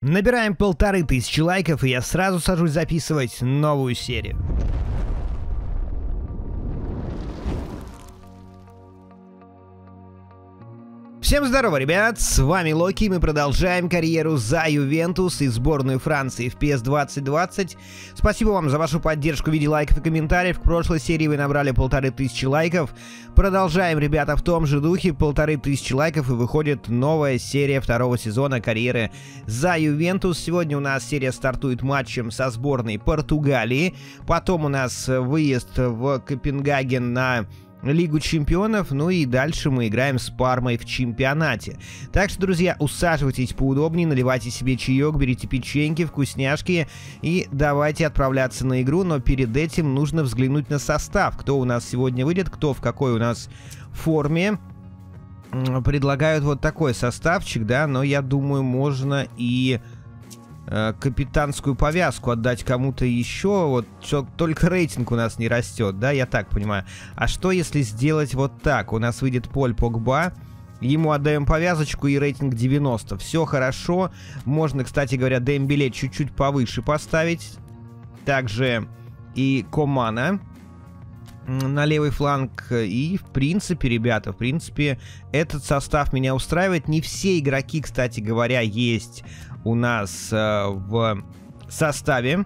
Набираем 1500 лайков, и я сразу сажусь записывать новую серию. Всем здорово, ребят, с вами Локи, мы продолжаем карьеру за Ювентус и сборную Франции в PES 2020. Спасибо вам за вашу поддержку в виде лайков и комментариев. В прошлой серии вы набрали 1500 лайков. Продолжаем, ребята, в том же духе, 1500 лайков, и выходит новая серия второго сезона карьеры за Ювентус. Сегодня у нас серия стартует матчем со сборной Португалии. Потом у нас выезд в Копенгаген на Лигу чемпионов, ну и дальше мы играем с Пармой в чемпионате. Так что, друзья, усаживайтесь поудобнее, наливайте себе чаек, берите печеньки, вкусняшки и давайте отправляться на игру. Но перед этим нужно взглянуть на состав, кто у нас сегодня выйдет, кто в какой у нас форме. Предлагают вот такой составчик, да, но я думаю, можно и капитанскую повязку отдать кому-то еще. Вот только рейтинг у нас не растет, да, я так понимаю. А что если сделать вот так? У нас выйдет Поль Погба, ему отдаем повязочку и рейтинг 90. Все хорошо. Можно, кстати говоря, Дембеле чуть-чуть повыше поставить. Также и Комана на левый фланг. И, в принципе, ребята, в принципе, этот состав меня устраивает. Не все игроки, кстати говоря, есть у нас в составе.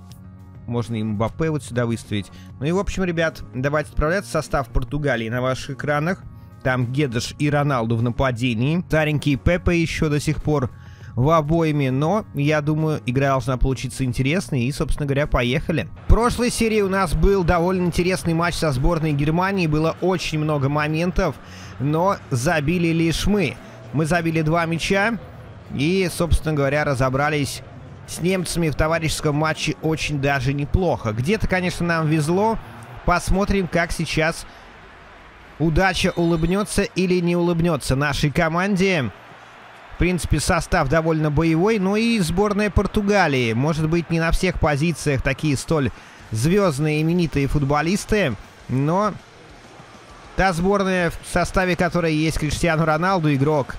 Можно и Мбаппе вот сюда выставить. Ну и, в общем, ребят, давайте отправляться. Состав Португалии на ваших экранах. Там Гедеш и Роналду в нападении. Старенький Пепе еще до сих пор в обойме. Но, я думаю, игра должна получиться интересной. И, собственно говоря, поехали. В прошлой серии у нас был довольно интересный матч со сборной Германии. Было очень много моментов, но забили лишь мы. Мы забили 2 мяча. И, собственно говоря, разобрались с немцами в товарищеском матче очень даже неплохо. Где-то, конечно, нам везло. Посмотрим, как сейчас удача улыбнется или не улыбнется нашей команде. В принципе, состав довольно боевой. Ну и сборная Португалии. Может быть, не на всех позициях такие столь звездные, именитые футболисты. Но та сборная, в составе которой есть Криштиану Роналду, игрок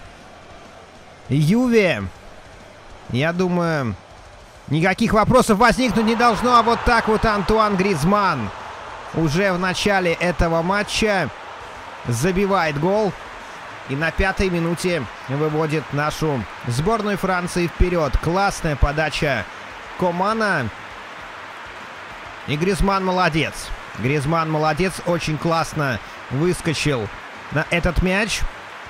Юве, я думаю, никаких вопросов возникнуть не должно. А вот так вот Антуан Гризманн уже в начале этого матча забивает гол. И на 5-й минуте выводит нашу сборную Франции вперед. Классная подача Комана. И Гризманн молодец. Гризманн молодец. Очень классно выскочил на этот мяч.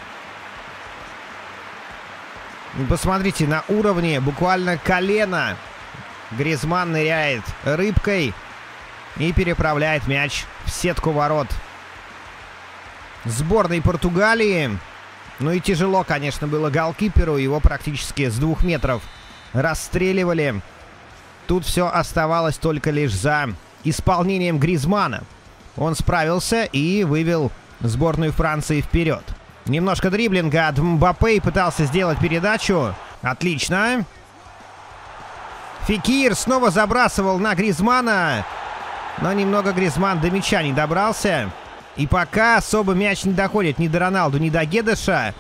Посмотрите, на уровне буквально колено Гризманн ныряет рыбкой и переправляет мяч в сетку ворот сборной Португалии. Ну и тяжело, конечно, было голкиперу. Его практически с 2 метров расстреливали. Тут все оставалось только лишь за исполнением Гризманна. Он справился и вывел сборную Франции вперед. Немножко дриблинга от Мбаппе и пытался сделать передачу. Отлично. Фекир снова забрасывал на Гризманна. Но немного Гризманн до мяча не добрался. И пока особо мяч не доходит ни до Роналду, ни до Гедеша.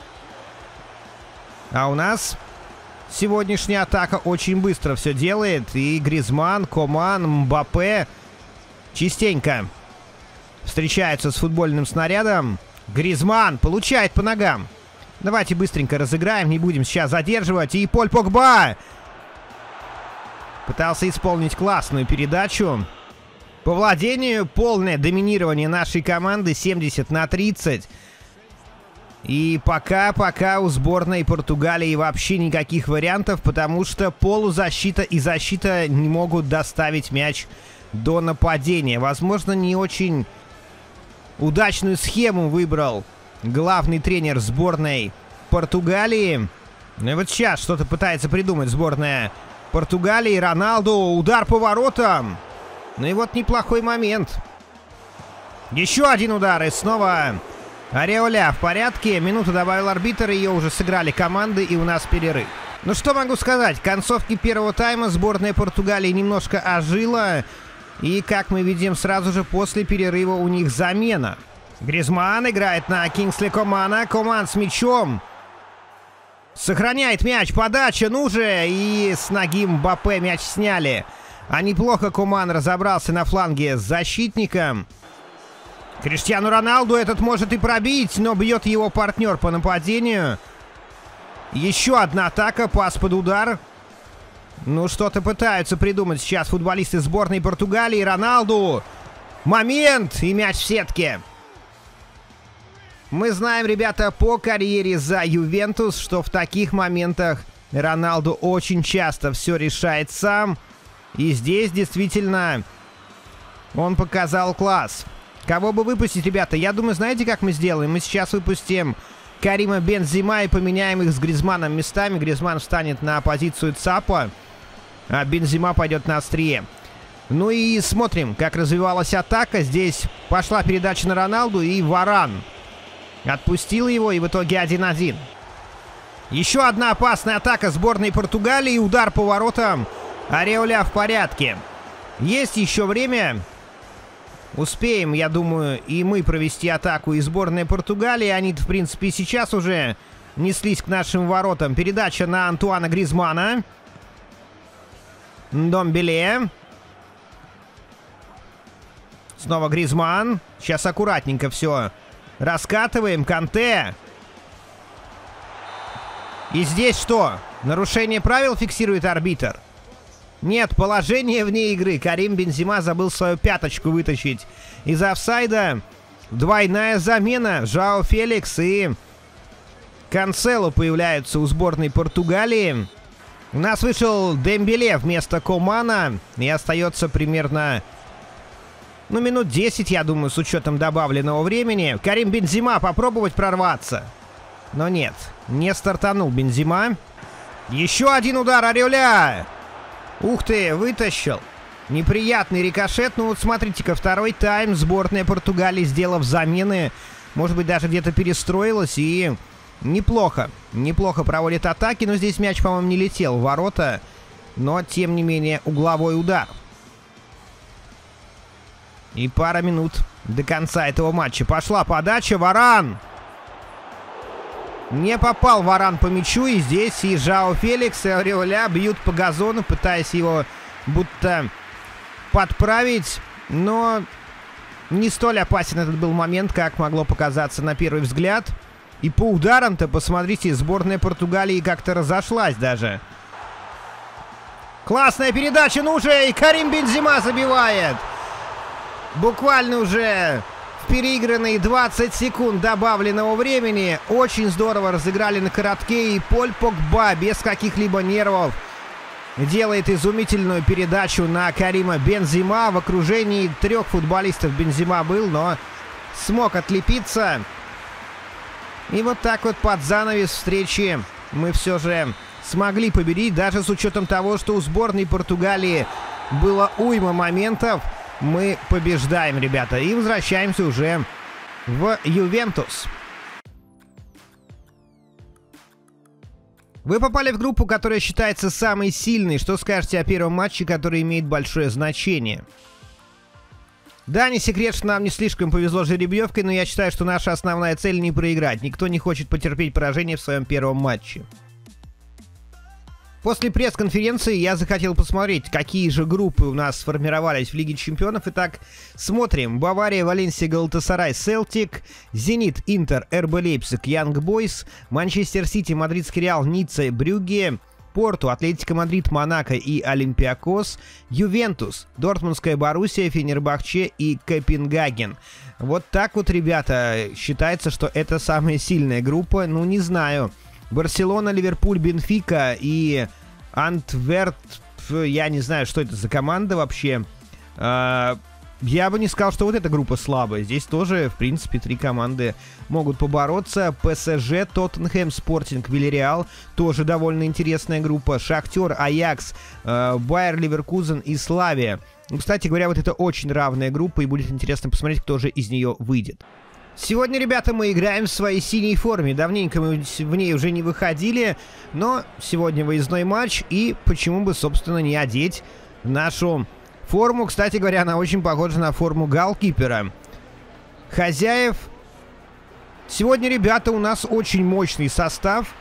А у нас сегодняшняя атака очень быстро все делает. И Гризманн, Коман, Мбаппе частенько встречаются с футбольным снарядом. Гризманн получает по ногам. Давайте быстренько разыграем, не будем сейчас задерживать. И Поль Погба пытался исполнить классную передачу. По владению полное доминирование нашей команды 70-30. И пока у сборной Португалии вообще никаких вариантов, потому что полузащита и защита не могут доставить мяч до нападения. Возможно, не очень удачную схему выбрал главный тренер сборной Португалии. Ну и вот сейчас что-то пытается придумать сборная Португалии. Роналду, удар по воротам. Ну и вот неплохой момент. Еще один удар, и снова Ареоля в порядке. Минуту добавил арбитр, ее уже сыграли команды, и у нас перерыв. Ну что могу сказать, к концовке первого тайма сборная Португалии немножко ожила. И, как мы видим, сразу же после перерыва у них замена. Гризманн играет на Кингсли Комана. Коман с мячом. Сохраняет мяч, подача, ну же! И с ноги Мбаппе мяч сняли. А неплохо Коман разобрался на фланге с защитником. Криштиану Роналду этот может и пробить, но бьет его партнер по нападению. Еще одна атака, пас под удар. Ну, что-то пытаются придумать сейчас футболисты сборной Португалии. Роналду. Момент! И мяч в сетке. Мы знаем, ребята, по карьере за Ювентус, что в таких моментах Роналду очень часто все решает сам. И здесь действительно он показал класс. Кого бы выпустить, ребята? Я думаю, знаете, как мы сделаем? Мы сейчас выпустим Карима Бензима и поменяем их с Гризманом местами. Гризман встанет на позицию ЦАПа, а Бензима пойдет на острие. Ну и смотрим, как развивалась атака. Здесь пошла передача на Роналду, и Варан отпустил его, и в итоге 1-1. Еще одна опасная атака сборной Португалии. Удар по воротам. Ареоля в порядке. Есть еще время. Успеем, я думаю, и мы провести атаку из сборной Португалии. Они, в принципе, сейчас уже неслись к нашим воротам. Передача на Антуана Гризмана. Домбеле. Снова Гризман. Сейчас аккуратненько все раскатываем. Канте. И здесь что? Нарушение правил фиксирует арбитр? Нет, положение вне игры. Карим Бензима забыл свою пяточку вытащить из офсайда. Двойная замена. Жао Феликс и Канцело появляются у сборной Португалии. У нас вышел Дембеле вместо Комана. И остается примерно, ну, минут 10, я думаю, с учетом добавленного времени. Карим Бензима попробовать прорваться. Но нет, не стартанул Бензима. Еще один удар Ареоля. Ух ты, вытащил. Неприятный рикошет. Ну вот смотрите-ка, второй тайм. Сборная Португалии, сделав замены, может быть, даже где-то перестроилась. И неплохо. Неплохо проводит атаки. Но здесь мяч, по-моему, не летел в ворота. Но, тем не менее, угловой удар. И пара минут до конца этого матча. Пошла подача. Варан. Не попал Варан по мячу, и здесь и Жао Феликс, и Ареоля бьют по газону, пытаясь его будто подправить. Но не столь опасен этот был момент, как могло показаться на первый взгляд. И по ударам-то, посмотрите, сборная Португалии как-то разошлась даже. Классная передача, ну уже, и Карим Бензима забивает. Буквально уже переигранные 20 секунд добавленного времени. Очень здорово разыграли на коротке. И Поль Погба без каких-либо нервов делает изумительную передачу на Карима Бензима. В окружении 3 футболистов Бензима был, но смог отлепиться. И вот так вот под занавес встречи мы все же смогли победить. Даже с учетом того, что у сборной Португалии было уйма моментов, мы побеждаем, ребята, и возвращаемся уже в Ювентус. Вы попали в группу, которая считается самой сильной. Что скажете о первом матче, который имеет большое значение? Да, не секрет, что нам не слишком повезло с жеребьевкой, но я считаю, что наша основная цель не проиграть. Никто не хочет потерпеть поражение в своем первом матче. После пресс-конференции я захотел посмотреть, какие же группы у нас сформировались в Лиге Чемпионов. Итак, смотрим. Бавария, Валенсия, Галатасарай, Селтик, Зенит, Интер, РБ Лейпциг, Янг Бойс, Манчестер Сити, Мадридский Реал, Ницца, Брюгге, Порту, Атлетико Мадрид, Монако и Олимпиакос, Ювентус, Дортмундская Боруссия, Фенербахче и Копенгаген. Вот так вот, ребята, считается, что это самая сильная группа. Ну, не знаю. Барселона, Ливерпуль, Бенфика и Антверп. Я не знаю, что это за команда вообще. Я бы не сказал, что вот эта группа слабая. Здесь тоже, в принципе, 3 команды могут побороться. ПСЖ, Тоттенхэм, Спортинг, Вильяреал. Тоже довольно интересная группа. Шахтер, Аякс, Байер Ливеркузен и Славия. Кстати говоря, вот это очень равная группа, и будет интересно посмотреть, кто же из нее выйдет. Сегодня, ребята, мы играем в своей синей форме. Давненько мы в ней уже не выходили, но сегодня выездной матч, и почему бы, собственно, не одеть нашу форму. Кстати говоря, она очень похожа на форму голкипера. Хозяев. Сегодня, ребята, у нас очень мощный состав.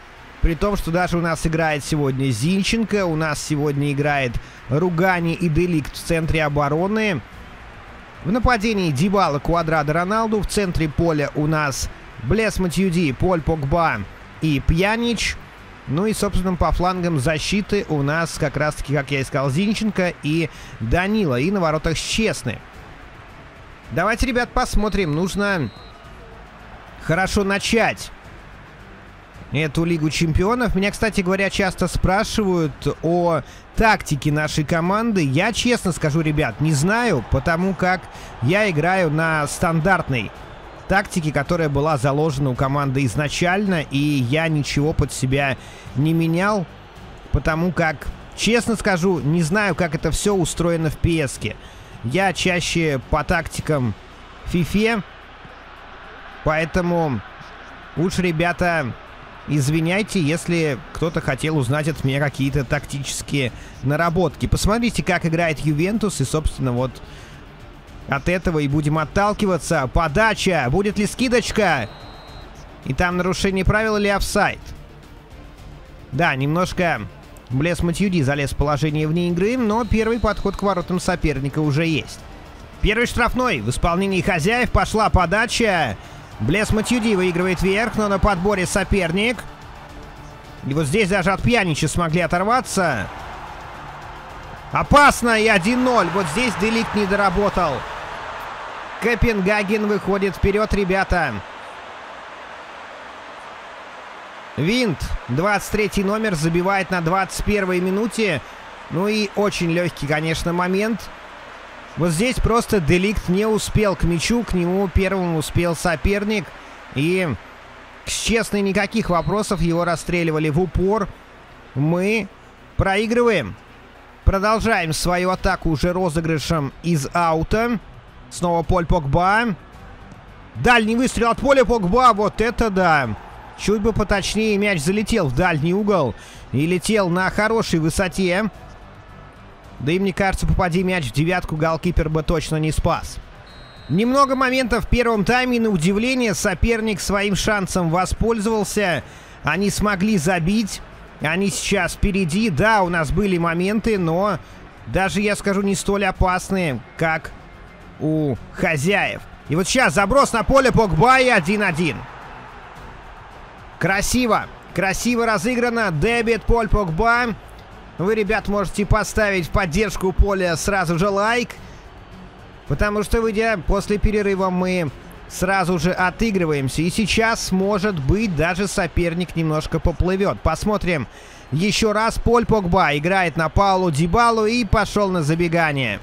При том, что даже у нас играет сегодня Зинченко, у нас сегодня играет Ругани и де Лигт в центре обороны. В нападении Дибала, Квадрада, Роналду. В центре поля у нас Блес Матьюди, Поль Погба и Пьянич. Ну и, собственно, по флангам защиты у нас как раз-таки, как я и сказал, Зинченко и Данила. И на воротах Честный. Давайте, ребят, посмотрим. Нужно хорошо начать эту Лигу Чемпионов. Меня, кстати говоря, часто спрашивают о тактике нашей команды. Я, честно скажу, ребят, не знаю, потому как я играю на стандартной тактике, которая была заложена у команды изначально, и я ничего под себя не менял, потому как, честно скажу, не знаю, как это все устроено в PS-ке. Я чаще по тактикам FIFA, поэтому уж, ребята, извиняйте, если кто-то хотел узнать от меня какие-то тактические наработки. Посмотрите, как играет Ювентус, и, собственно, вот от этого и будем отталкиваться. Подача. Будет ли скидочка? И там нарушение правил или офсайд? Да, немножко Блес Матьюди залез в положение вне игры, но первый подход к воротам соперника уже есть. Первый штрафной в исполнении хозяев. Пошла подача. Блес Матьюди выигрывает вверх, но на подборе соперник. И вот здесь даже от Пьянича смогли оторваться. Опасно, и 1-0. Вот здесь де Лигт не доработал. Копенгаген выходит вперед, ребята. Винт, 23 номер, забивает на 21-й минуте. Ну и очень легкий, конечно, момент. Вот здесь просто де Лигт не успел к мячу, к нему первым успел соперник. И, честно, никаких вопросов, его расстреливали в упор. Мы проигрываем. Продолжаем свою атаку уже розыгрышем из аута. Снова Поль Погба. Дальний выстрел от Поля Погба, вот это да. Чуть бы поточнее, мяч залетел в дальний угол и летел на хорошей высоте. Да и мне кажется, попади мяч в девятку, голкипер бы точно не спас. Немного моментов в первом тайме, на удивление соперник своим шансом воспользовался. Они смогли забить. Они сейчас впереди. Да, у нас были моменты, но даже, я скажу, не столь опасные, как у хозяев. И вот сейчас заброс на поле Погба и 1-1. Красиво. Красиво разыграно. Дебют Поль Погба. Вы, ребят, можете поставить в поддержку Поля сразу же лайк. Потому что, выйдя после перерыва, мы сразу же отыгрываемся. И сейчас, может быть, даже соперник немножко поплывет. Посмотрим еще раз. Поль Погба играет на Паулу Дибалу и пошел на забегание.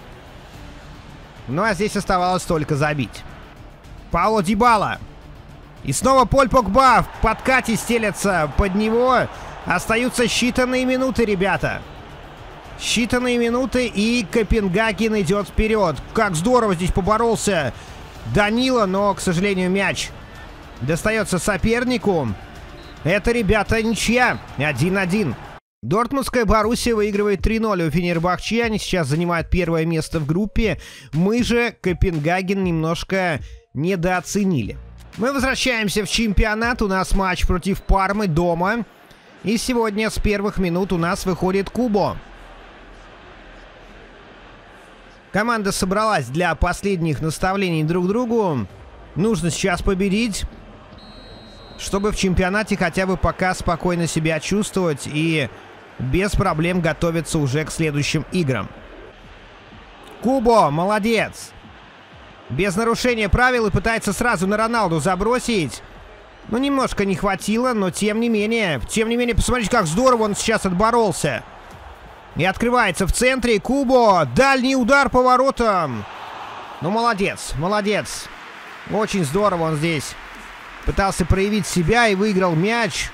Ну а здесь оставалось только забить. Пауло Дибала. И снова Поль Погба в подкате стелется под него. Остаются считанные минуты, ребята. Считанные минуты, и Копенгаген идет вперед. Как здорово здесь поборолся Данила, но, к сожалению, мяч достается сопернику. Это, ребята, ничья. 1-1. Дортмундская Боруссия выигрывает 3-0 у Фенербахче. Они сейчас занимают первое место в группе. Мы же Копенгаген немножко недооценили. Мы возвращаемся в чемпионат. У нас матч против Пармы дома. И сегодня с первых минут у нас выходит Кубо. Команда собралась для последних наставлений друг другу. Нужно сейчас победить, чтобы в чемпионате хотя бы пока спокойно себя чувствовать и без проблем готовиться уже к следующим играм. Кубо, молодец. Без нарушения правил и пытается сразу на Роналду забросить. Ну, немножко не хватило, но тем не менее, посмотрите, как здорово он сейчас отборолся. И открывается в центре Кубо. Дальний удар по воротам. Ну, молодец, молодец. Очень здорово он здесь пытался проявить себя и выиграл мяч.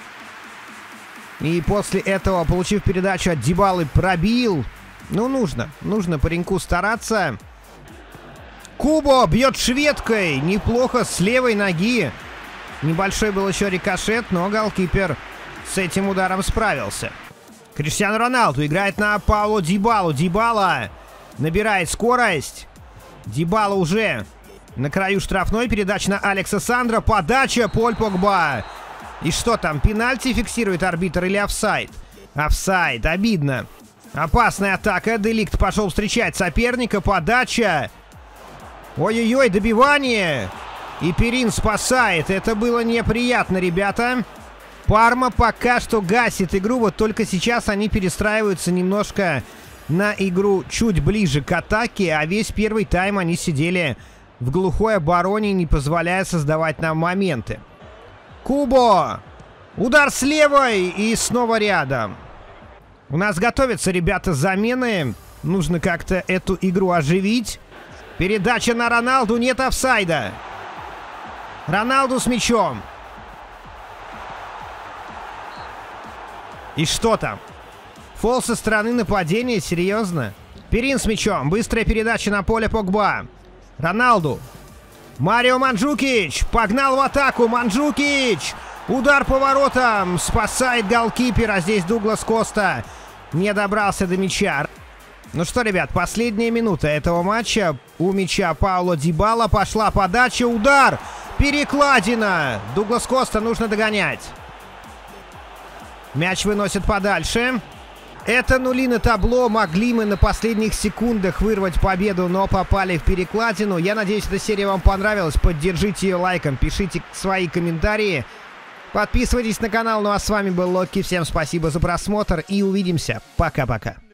И после этого, получив передачу от Дибалы, пробил. Ну, нужно пареньку стараться. Кубо бьет шведкой. Неплохо, с левой ноги. Небольшой был еще рикошет, но голкипер с этим ударом справился. Криштиану Роналду играет на Пауло Дибалу. Дибала набирает скорость. Дибала уже на краю штрафной. Передача на Алекса Сандро. Подача Поль Погба. И что там, пенальти фиксирует арбитр или офсайд? Офсайд, обидно. Опасная атака, Де Лигт пошел встречать соперника, подача. Ой-ой-ой, добивание. И Перин спасает, это было неприятно, ребята. Парма пока что гасит игру, вот только сейчас они перестраиваются немножко на игру чуть ближе к атаке, а весь первый тайм они сидели в глухой обороне, не позволяя создавать нам моменты. Кубо! Удар с левой и снова рядом. У нас готовятся, ребята, замены. Нужно как-то эту игру оживить. Передача на Роналду, нет офсайда. Роналду с мячом. И что там? Фол со стороны нападения, серьезно? Перин с мячом, быстрая передача на поле Погба. Роналду. Марио Манджукич, погнал в атаку, Манджукич. Удар по воротам, спасает голкипер, а здесь Дуглас Коста не добрался до мяча. Ну что, ребят, последняя минута этого матча. У мяча Пауло Дибала, пошла подача, удар, перекладина. Дуглас Коста нужно догонять. Мяч выносит подальше. Это нули на табло. Могли мы на последних секундах вырвать победу, но попали в перекладину. Я надеюсь, эта серия вам понравилась. Поддержите ее лайком, пишите свои комментарии. Подписывайтесь на канал. Ну а с вами был Локи. Всем спасибо за просмотр и увидимся. Пока-пока.